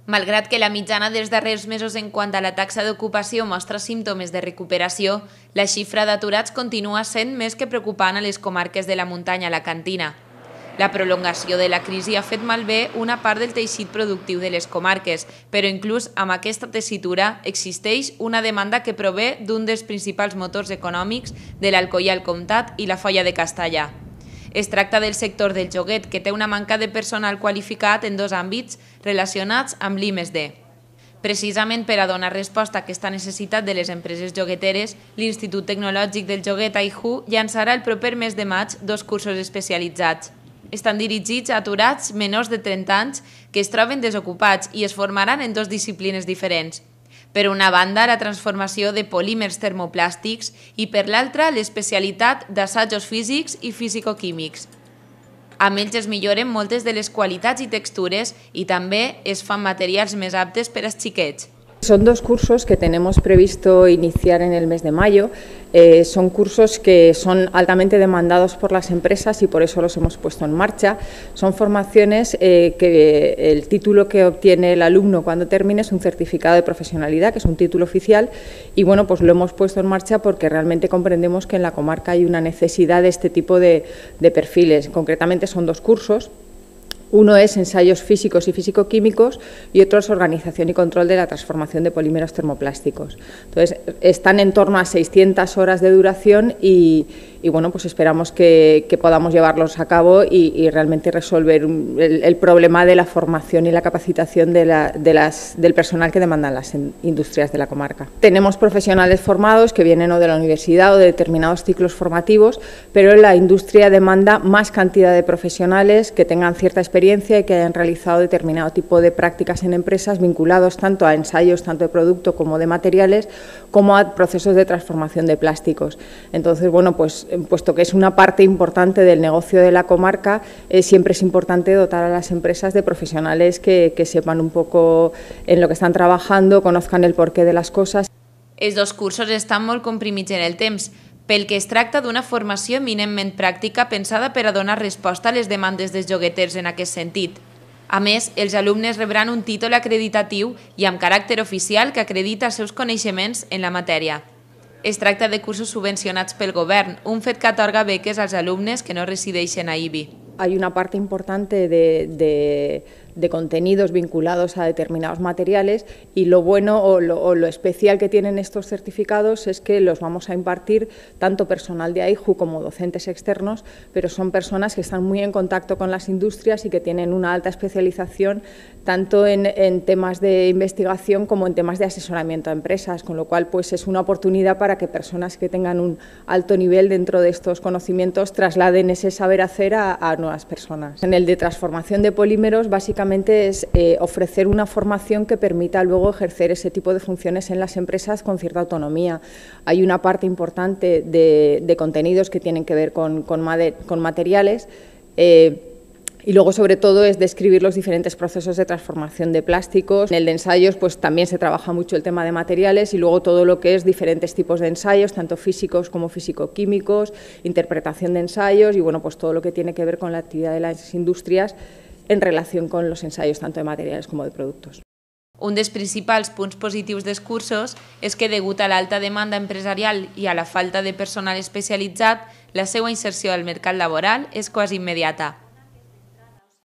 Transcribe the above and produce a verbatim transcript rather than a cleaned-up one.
Malgrat que la mitjana dels darrers mesos en quant a la taxa d'ocupació mostra símptomes de recuperació, la xifra d'aturats continua sent més que preocupant a les comarques de la muntanya alacantina. La prolongació de la crisi ha fet malbé una part del teixit productiu de les comarques, però inclús amb aquesta tessitura existeix una demanda que prové d'un dels principals motors econòmics de l'Alcoià al Comtat i la Foia de Castellà. Es tracta del sector del joguet, que té una manca de personal qualificat en dos àmbits relacionats amb l'I més D. Precisament per a donar resposta a aquesta necessitat de les empreses jogueteres, l'Institut Tecnològic del Joguet A I J U llançarà el proper mes de maig dos cursos especialitzats. Estan dirigits a aturats menors de trenta anys que es troben desocupats i es formaran en dues disciplines diferents. Per una banda, la transformació de polímers termoplàstics i per l'altra, l'especialitat d'assajos físics i fisicoquímics. Amb ells es milloren moltes de les qualitats i textures i també es fan materials més aptes per als xiquets. Son dos cursos que tenemos previsto iniciar en el mes de mayo. Eh, son cursos que son altamente demandados por las empresas y por eso los hemos puesto en marcha. Son formaciones eh, que el título que obtiene el alumno cuando termine es un certificado de profesionalidad, que es un título oficial, y bueno, pues lo hemos puesto en marcha porque realmente comprendemos que en la comarca hay una necesidad de este tipo de, de perfiles. Concretamente son dos cursos. Uno es ensayos físicos y físico-químicos y otro es organización y control de la transformación de polímeros termoplásticos. Entonces, están en torno a seiscientas horas de duración y, y bueno, pues esperamos que, que podamos llevarlos a cabo y, y realmente resolver el, el problema de la formación y la capacitación de la, de las, del personal que demandan las industrias de la comarca. Tenemos profesionales formados que vienen o de la universidad o de determinados ciclos formativos, pero la industria demanda más cantidad de profesionales que tengan cierta experiencia y que hayan realizado determinado tipo de prácticas en empresas vinculados tanto a ensayos, tanto de producto como de materiales, como a procesos de transformación de plásticos. Entonces, bueno, pues puesto que es una parte importante del negocio de la comarca, eh, siempre es importante dotar a las empresas de profesionales que, que sepan un poco en lo que están trabajando, conozcan el porqué de las cosas. Els dos cursos estan molt comprimits en el temps, pel que es tracta d'una formació eminentment pràctica pensada per a donar resposta a les demandes dels jogueters en aquest sentit. A més, els alumnes rebran un títol acreditatiu i amb caràcter oficial que acredita els seus coneixements en la matèria. Es tracta de cursos subvencionats pel govern, un fet que atorga beques als alumnes que no resideixen a I B I. Hay una parte importante de, de, de contenidos vinculados a determinados materiales y lo bueno o lo, o lo especial que tienen estos certificados es que los vamos a impartir tanto personal de A I J U como docentes externos, pero son personas que están muy en contacto con las industrias y que tienen una alta especialización tanto en, en temas de investigación como en temas de asesoramiento a empresas, con lo cual pues es una oportunidad para que personas que tengan un alto nivel dentro de estos conocimientos trasladen ese saber hacer a, a nuevas personas. En el de transformación de polímeros básicamente es eh, ofrecer una formación que permita luego ejercer ese tipo de funciones en las empresas con cierta autonomía. Hay una parte importante de, de contenidos que tienen que ver con, con, con materiales eh, y luego sobre todo es describir los diferentes procesos de transformación de plásticos. En el de ensayos pues también se trabaja mucho el tema de materiales y luego todo lo que es diferentes tipos de ensayos, tanto físicos como físico-químicos, interpretación de ensayos y bueno, pues todo lo que tiene que ver con la actividad de las industrias en relación con los ensayos tanto de materiales como de productos. Un dels principals punts positius dels cursos és que, degut a l'alta demanda empresarial i a la falta de personal especialitzat, la seva inserció al mercat laboral és quasi immediata.